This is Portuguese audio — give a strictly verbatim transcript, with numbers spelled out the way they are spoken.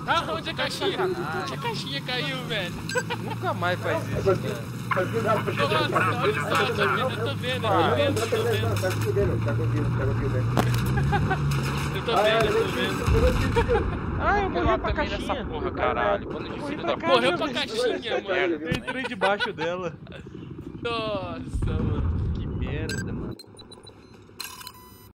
Ah, onde a caixinha? Onde a caixinha caiu, velho? Nunca mais faz isso, cara. Nossa, olha só, tô vendo, eu tô vendo, eu tô vendo, eu tô vendo. Tá conseguindo, tá conseguindo, tá conseguindo. Eu tô vendo, eu tô vendo. Ah, eu morri pra também nessa caixinha. porra, caralho. Bando de filho da puta. Morreu pra caixinha, mano. Eu entrei debaixo dela. Nossa, mano. Que merda, mano.